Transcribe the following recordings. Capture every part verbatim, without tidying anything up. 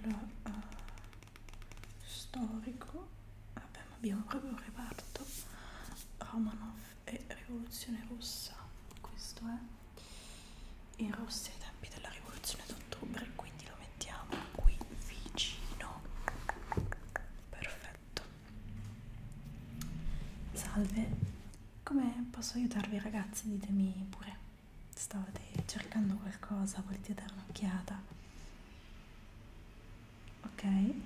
allora uh, storico, vabbè, ma abbiamo proprio un reparto Romanov e rivoluzione russa. Questo è in Russia ai tempi della rivoluzione d'ottobre, quindi lo mettiamo qui vicino. Perfetto. Salve, come posso aiutarvi ragazzi? Ditemi pure, stavate cercando qualcosa, volete dare un'occhiata? Ok,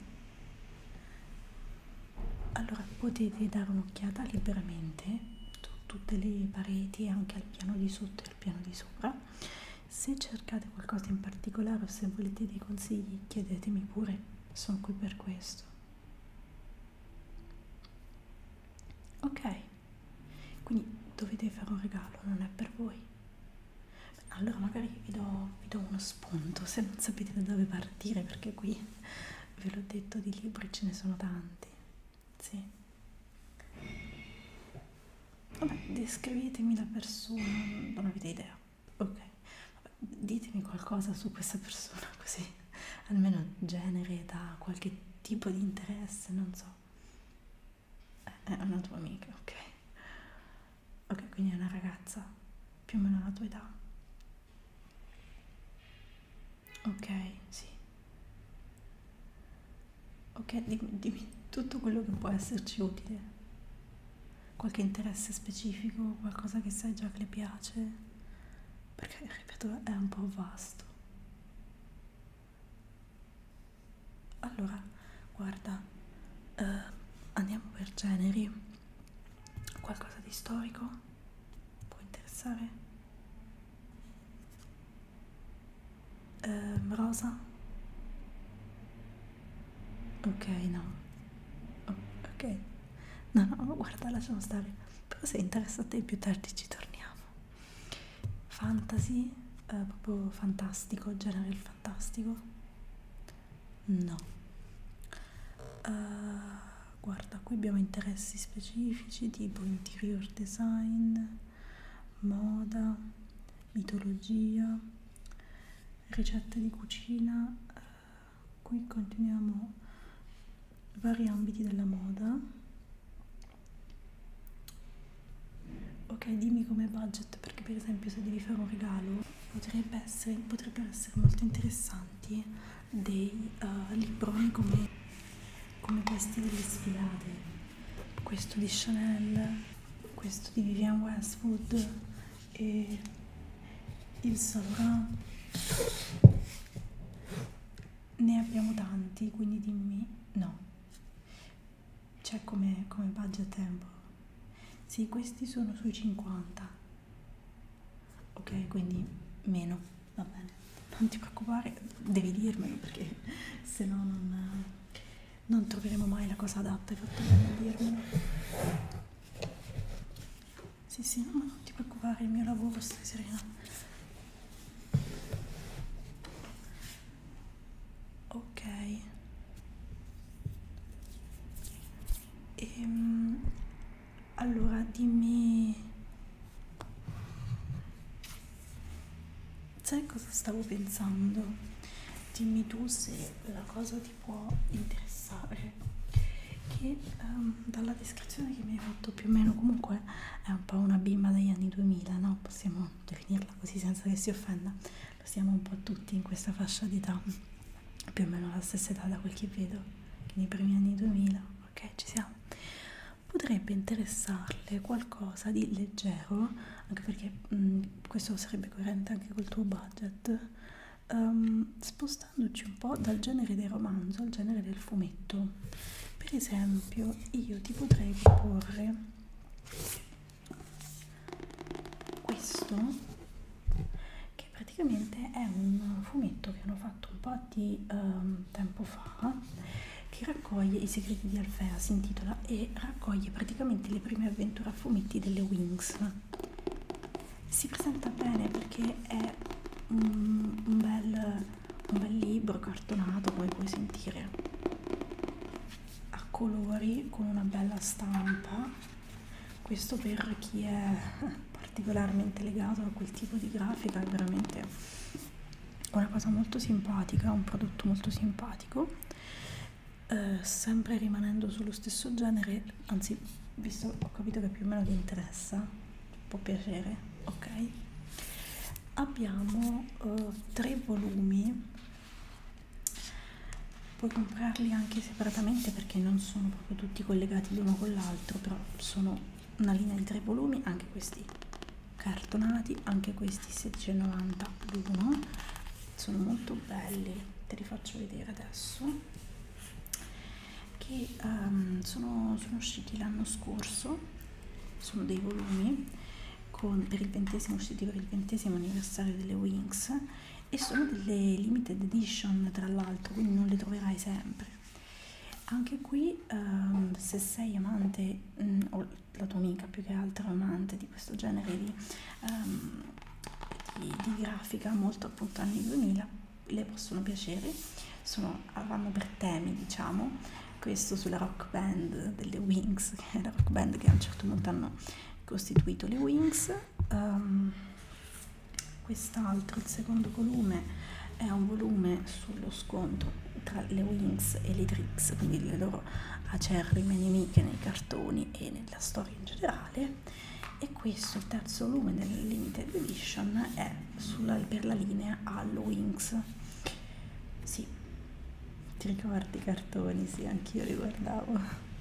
allora potete dare un'occhiata liberamente su tutte le pareti, anche al piano di sotto e al piano di sopra. Se cercate qualcosa in particolare o se volete dei consigli, chiedetemi pure, sono qui per questo. Ok, quindi dovete fare un regalo, non è per voi. Allora magari vi do, vi do uno spunto se non sapete da dove partire, perché qui ve l'ho detto, di libri ce ne sono tanti. Sì. Vabbè, descrivetemi la persona, non avete idea. Ok, vabbè, ditemi qualcosa su questa persona, così almeno genere, età, qualche tipo di interesse, non so. È una tua amica, ok. Ok, quindi è una ragazza più o meno la tua età. Ok, sì. Ok, dimmi, dimmi tutto quello che può esserci utile. Qualche interesse specifico, qualcosa che sai già che le piace? Perché, ripeto, è un po' vasto. Allora, guarda, eh, andiamo per generi. Qualcosa di storico? Può interessare? Eh, rosa? Ok, no. Oh, ok. No, no, guarda, lasciamo stare. Però se interessa a te più tardi ci torniamo. Fantasy? Eh, proprio fantastico, genere il fantastico? No. Uh, guarda, qui abbiamo interessi specifici tipo interior design, moda, mitologia, ricette di cucina. Uh, qui continuiamo vari ambiti della moda. Ok, dimmi come budget, perché per esempio se devi fare un regalo potrebbe essere, potrebbero essere molto interessanti dei uh, libroni come, come questi delle sfilate, questo di Chanel, questo di Vivienne Westwood e il Saint Laurent. Ne abbiamo tanti, quindi dimmi. No, c'è come, come budget tempo. Sì, questi sono sui cinquanta. Ok, quindi meno, va bene. Non ti preoccupare, devi dirmelo perché se no non, non troveremo mai la cosa adatta. Hai fatto bene a dirmelo. Sì, sì, no, non ti preoccupare, è il mio lavoro, stai serena. Ok. Ehm, allora dimmi, sai cosa stavo pensando? Dimmi tu se la cosa ti può interessare, che um, dalla descrizione che mi hai fatto più o meno comunque è un po' una bimba degli anni duemila, no? Possiamo definirla così senza che si offenda. Lo siamo un po' tutti in questa fascia d'età, più o meno la stessa età da quel che vedo, che nei primi anni duemila, ok, ci siamo. Potrebbe interessarle qualcosa di leggero, anche perché mh, questo sarebbe coerente anche col tuo budget, um, spostandoci un po' dal genere del romanzo al genere del fumetto. Per esempio, io ti potrei proporre questo, che praticamente è un fumetto che hanno fatto un po' di um, tempo fa, che raccoglie i segreti di Alfea, si intitola, e raccoglie praticamente le prime avventure a fumetti delle Winx. Si presenta bene perché è un, un, bel, un bel libro cartonato, come puoi sentire, a colori, con una bella stampa. Questo per chi è particolarmente legato a quel tipo di grafica è veramente una cosa molto simpatica, un prodotto molto simpatico, eh, sempre rimanendo sullo stesso genere, anzi, visto ho capito che più o meno ti interessa, può piacere, ok? Abbiamo eh, tre volumi, puoi comprarli anche separatamente perché non sono proprio tutti collegati l'uno con l'altro, però sono una linea di tre volumi, anche questi cartonati, anche questi sedici e novanta l'uno, sono molto belli, te li faccio vedere adesso, che um, sono, sono usciti l'anno scorso, sono dei volumi con, per il ventesimo, usciti per il ventesimo anniversario delle Winx, e sono delle limited edition tra l'altro, quindi non le troverai sempre. Anche qui um, se sei amante, um, o la tua amica più che altro amante di questo genere di, um, di, di grafica molto appunto anni duemila, le possono piacere, sono, vanno per temi, diciamo. Questo sulla rock band delle Winx, che è la rock band che a un certo punto hanno costituito le Winx. Um, quest'altro, il secondo volume, è un volume sullo scontro tra le Winx e le Trix, quindi le loro acerrime nemiche nei cartoni e nella storia in generale. E questo, il terzo volume della limited edition, è sulla, per la linea Halo Winx. Sì, ti ricordi i cartoni? Sì, anch'io li guardavo.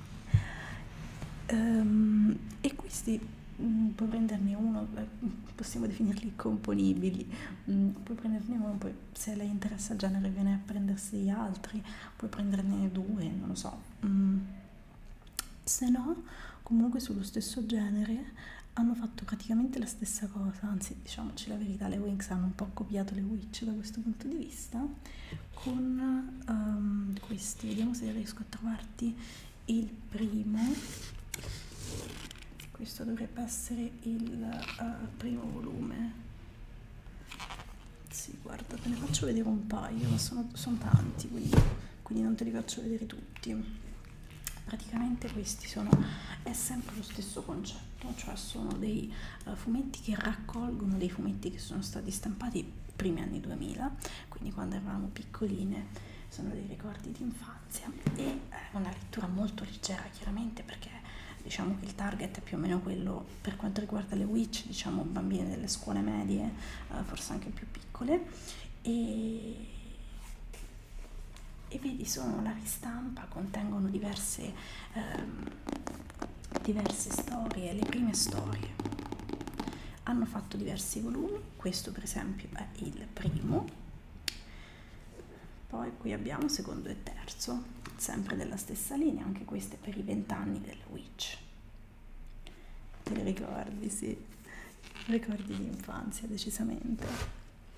Um, e questi mh, puoi prenderne uno, possiamo definirli componibili, mh, puoi prenderne uno, poi se lei interessa il genere viene a prendersi gli altri, puoi prenderne due, non lo so. Mm. Se no, comunque sullo stesso genere hanno fatto praticamente la stessa cosa, anzi, diciamoci la verità, le Winx hanno un po' copiato le Witch da questo punto di vista, con um, questi, vediamo se riesco a trovarti il primo. Questo dovrebbe essere il uh, primo volume. Sì, guarda, te ne faccio vedere un paio, ma sono, sono tanti, quindi, quindi non te li faccio vedere tutti. Praticamente questi sono, è sempre lo stesso concetto, cioè sono dei uh, fumetti che raccolgono dei fumetti che sono stati stampati i primi anni duemila, quindi quando eravamo piccoline, sono dei ricordi di infanzia, e è una lettura molto leggera chiaramente, perché diciamo che il target è più o meno quello, per quanto riguarda le Witch, diciamo bambine delle scuole medie, uh, forse anche più piccole, e e vedi, sono la ristampa, contengono diverse, ehm, diverse storie, le prime storie. Hanno fatto diversi volumi, questo per esempio è il primo, poi qui abbiamo secondo e terzo, sempre della stessa linea, anche queste per i vent'anni delle Witch. Te li ricordi? Sì, ricordi di infanzia decisamente.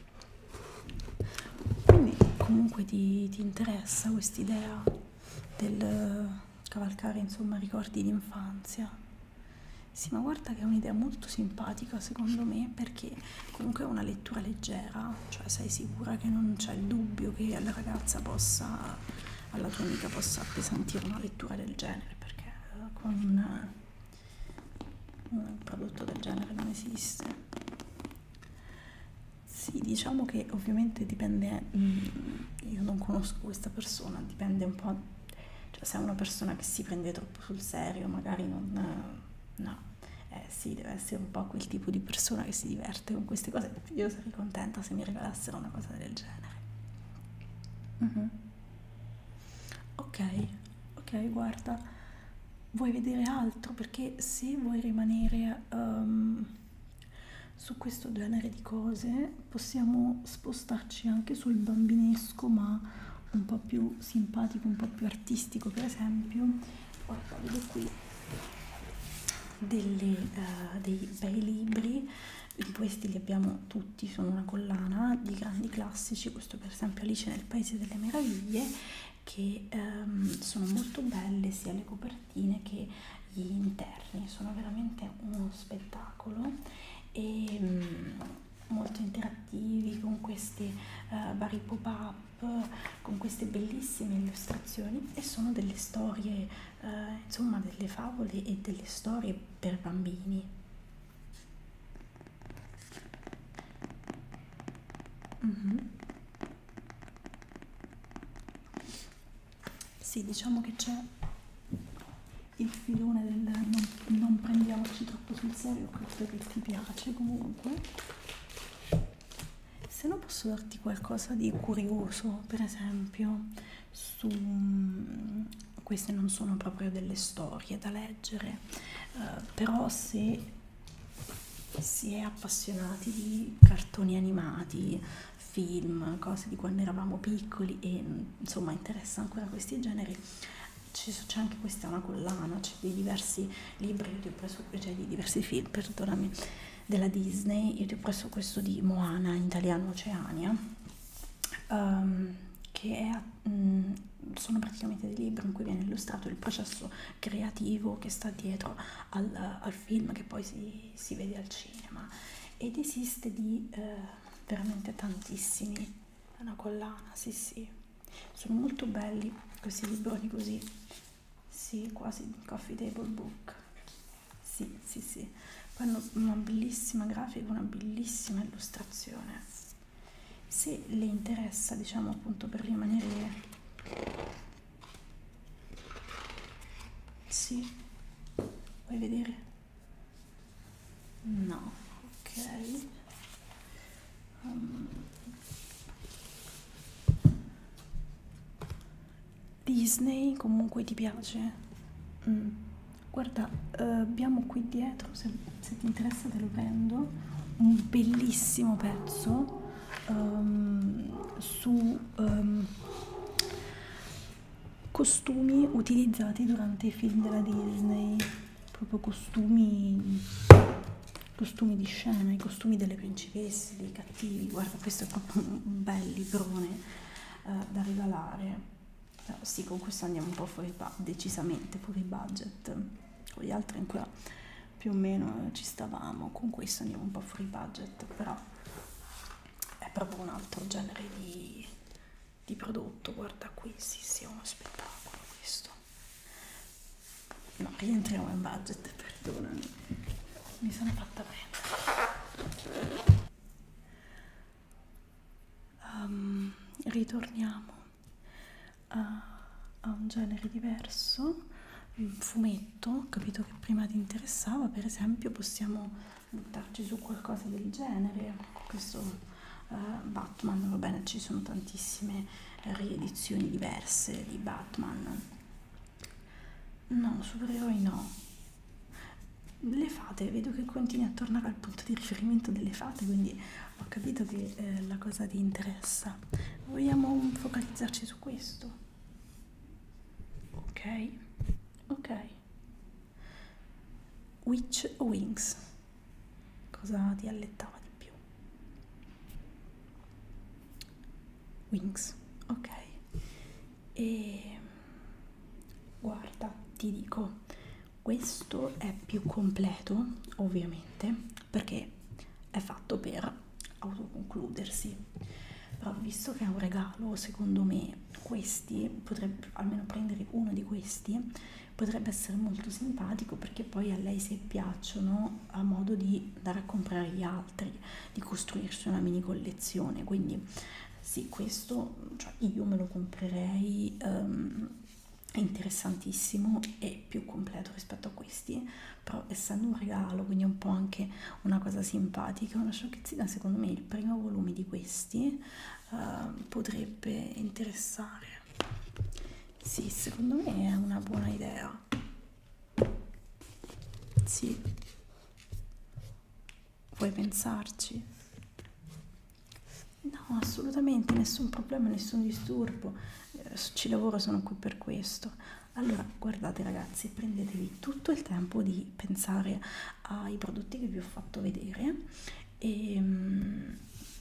Quindi comunque ti, ti interessa quest'idea del cavalcare, insomma, ricordi di infanzia? Sì, ma guarda che è un'idea molto simpatica secondo me, perché comunque è una lettura leggera, cioè sei sicura che non c'è il dubbio che alla ragazza possa, alla tua amica possa appesantire una lettura del genere, perché con un, un prodotto del genere non esiste. Sì, diciamo che ovviamente dipende, io non conosco questa persona, dipende un po', cioè se è una persona che si prende troppo sul serio, magari non, no, eh sì, deve essere un po' quel tipo di persona che si diverte con queste cose. Io sarei contenta se mi regalassero una cosa del genere. Mm-hmm. Ok, ok, guarda, vuoi vedere altro? Perché se vuoi rimanere um, su questo genere di cose, possiamo spostarci anche sul bambinesco, ma un po' più simpatico, un po' più artistico. Per esempio, guarda, vedo qui delle, uh, dei bei libri, di questi li abbiamo tutti, sono una collana di grandi classici. Questo per esempio Alice nel Paese delle Meraviglie, che um, sono molto belle sia le copertine che gli interni, sono veramente uno spettacolo, e um, molto interattivi, con questi uh, vari pop-up, con queste bellissime illustrazioni, e sono delle storie, uh, insomma delle favole e delle storie per bambini. Mm-hmm. sì, diciamo che c'è il filone del non, non prendiamoci troppo sul serio, questo che ti piace comunque. Se no posso darti qualcosa di curioso, per esempio, su... queste non sono proprio delle storie da leggere, eh, però se si è appassionati di cartoni animati, film, cose di quando eravamo piccoli e insomma interessa ancora questi generi, c'è anche questa, una collana, c'è dei diversi libri, io ti ho preso, cioè di diversi film, perdonami, della Disney. Io ti ho preso questo di Moana, in italiano Oceania, um, che è, um, sono praticamente dei libri in cui viene illustrato il processo creativo che sta dietro al, al film che poi si, si vede al cinema, ed esiste di eh, veramente tantissimi, è una collana, sì sì, sono molto belli questi libroni così, sì, quasi coffee table book, sì sì sì, poi hanno una bellissima grafica, una bellissima illustrazione. Se le interessa, diciamo, appunto, per rimanere, sì, vuoi vedere? No, ok. um, Disney comunque ti piace? Mm. Guarda, eh, abbiamo qui dietro, se, se ti interessa te lo prendo, un bellissimo pezzo um, su um, costumi utilizzati durante i film della Disney, proprio costumi, costumi di scena, i costumi delle principesse, dei cattivi. Guarda, questo è proprio un bel librone uh, da regalare. Però sì, con questo andiamo un po' fuori, decisamente fuori budget. Con gli altri ancora più o meno ci stavamo, con questo andiamo un po' fuori budget, però è proprio un altro genere di, di prodotto. Guarda qui, sì sì, è uno spettacolo questo. No, rientriamo in budget, perdonami, mi sono fatta prendere. Um, ritorniamo a, a un genere diverso, un fumetto. Ho capito che prima ti interessava, per esempio possiamo buttarci su qualcosa del genere. Questo uh, Batman, va bene, ci sono tantissime riedizioni diverse di Batman. No, supereroi no. Le fate, vedo che continui a tornare al punto di riferimento delle fate, quindi ho capito che eh, la cosa ti interessa. Vogliamo focalizzarci su questo? Ok, ok. Witch o Wings? Cosa ti allettava di più? Wings, ok. E guarda, ti dico, questo è più completo, ovviamente, perché è fatto per autoconcludersi, però visto che è un regalo, secondo me questi potrebbe, almeno prendere uno di questi potrebbe essere molto simpatico, perché poi a lei, se piacciono, ha modo di andare a comprare gli altri, di costruirsi una mini collezione. Quindi sì, questo, cioè, io me lo comprerei. Um, è interessantissimo e più completo rispetto a questi, però essendo un regalo, quindi un po' anche una cosa simpatica, una sciocchezzina, secondo me il primo volume di questi uh, potrebbe interessare. Sì, secondo me è una buona idea. Sì, vuoi pensarci? No, assolutamente, nessun problema, nessun disturbo, eh, ci lavoro, sono qui per questo. Allora, guardate ragazzi, prendetevi tutto il tempo di pensare ai prodotti che vi ho fatto vedere e um,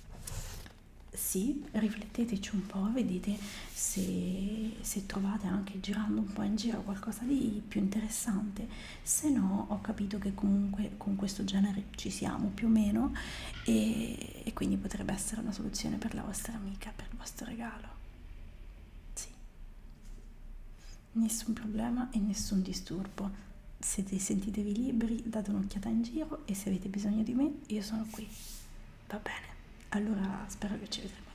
sì, rifletteteci un po', vedete se, se trovate, anche girando un po' in giro, qualcosa di più interessante. Se no, ho capito che comunque con questo genere ci siamo più o meno, e, e quindi potrebbe essere una soluzione per la vostra amica, per il vostro regalo. Sì, nessun problema e nessun disturbo. Se sentitevi liberi, date un'occhiata in giro, e se avete bisogno di me, io sono qui. Va bene? Allora spero che ci vedremo